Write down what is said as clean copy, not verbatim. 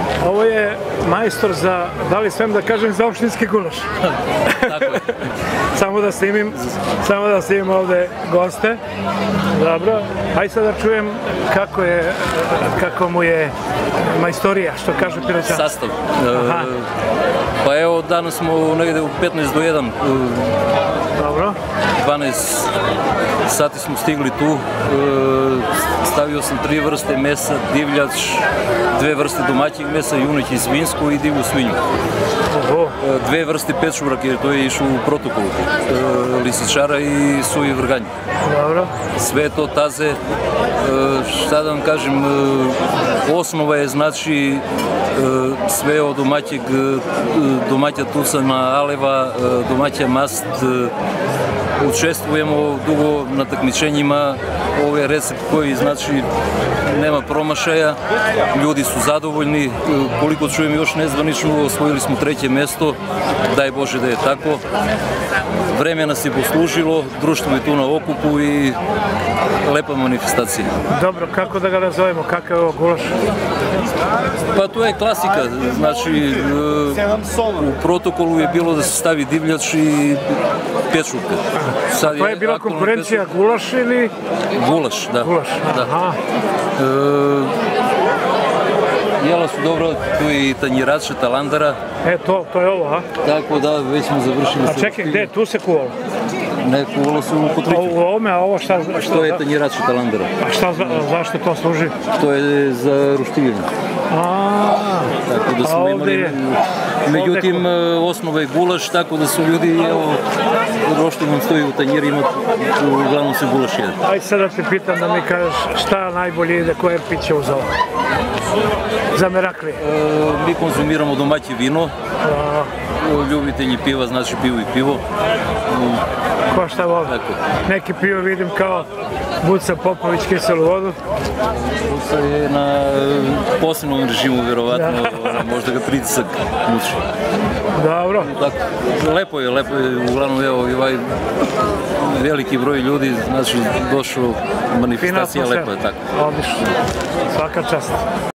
Ovo je majstor za, da li smem da kažem, za opštinski gulaš. Tako je. Samo da snimim ovde goste. Dobro. Hajde sad da čujem kako mu je majstorija, što kažu Piroćani. Sastav. Pa evo, danas smo negde u 15 do 1. Dobro. 12 sati smo stigli tu. Stavio sam 3 vrste mesa, divljač, 2 vrste domaćeg mesa, juneće i svinjsko i divlju svinju. 2 vrste pečuraka, jer to je išlo u protokolu. Lisičara i suvi vrganj. Dobro. Sve to taze, šta da vam kažem, osnova je znači sve od domaća tusana, aleva, domaća mast. Učestvujemo dugo na takmičenjima, ovo je recept koji znači nema promašaja, ljudi su zadovoljni, koliko čujem još nezvanično, osvojili smo 3. mesto, daj Bože da je tako. Vreme nas je poslužilo, društvo je tu na okupu i lepa manifestacija. Dobro, kako da ga nazovemo, kakav je ovo gulaš? Pa to je klasika, znači u protokolu je bilo da se stavi divljač i pečurka. To je bila konkurencija gulaš ili? Gulaš, da. Gulaš, aha. Jela su dobro, tu je i tanjirače, talandara. To je ovo, a? Tako da, već smo završili. A čekaj, gde je tu se kuvalo? Ne, kuvalo se u Kotriću. U ovome, a ovo šta? To je tanjirače, talandara. A zašto to služi? To je za ruštiljenje. Tako da smo imali, međutim, osnova je gulaš, tako da su ljudi, evo, roštinom stoji u tanjirima, uglavnom se gulaš jede. Ajde sad da te pitam da mi kažeš šta najbolje ide, koje piće uz ovo? Za Merakli? Mi konzumiramo domaće vino, ljubitelji piva, znači pivo i pivo. Ko šta voli? Neki pivo vidim kao Buca Popović kiselu vodu. Buca je na posebnom režimu, verovatno, možda ga pritisak muči. Dobro. Lepo je, uglavnom evo i ovaj veliki broj ljudi, znači došao, manifestacija lepa je tako. Odlično, svaka čast.